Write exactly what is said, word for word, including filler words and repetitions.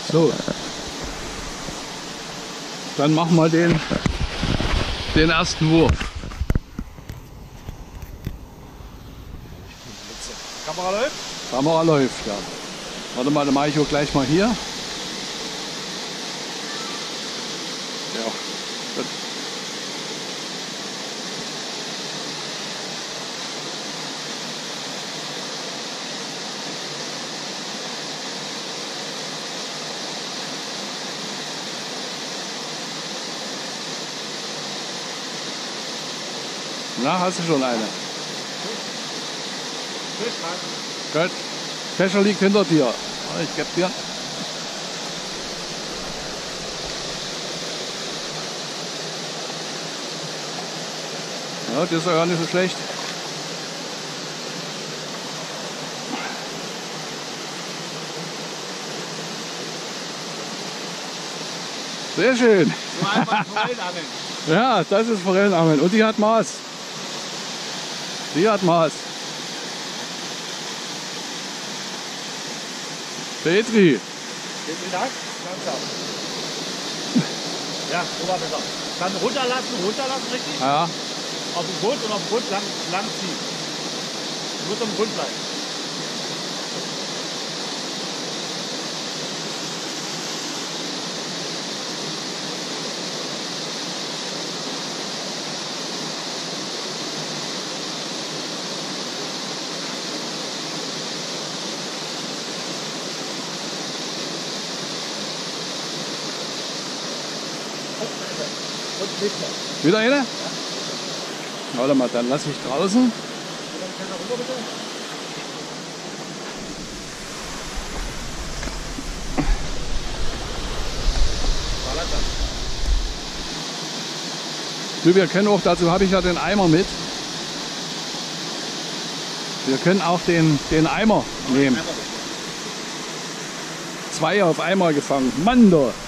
So. Dann machen wir den, den ersten Wurf. Kamera läuft? Kamera läuft, ja. Warte mal, dann mache ich auch gleich mal hier. Ja, gut. Na, hast du schon eine? Gut. Kescher liegt hinter dir. Ich gebe dir. Ja, das ist ja gar nicht so schlecht. Sehr schön. So einfach Forellenangeln. Ja, das ist Forellenangeln. Und die hat Maß. Die hat Maß. Petri. Vielen Dank. Langsam. Ja, so war besser. Dann runterlassen, runterlassen, richtig? Ja. Auf den Grund und auf den Grund lang, lang ziehen. Du musst am Grund bleiben. Wieder eine? Ja. Warte mal, dann lasse ich draußen. Du, wir können auch, dazu habe ich ja den Eimer mit. Wir können auch den, den Eimer nehmen. Zwei auf einmal gefangen. Mann, da.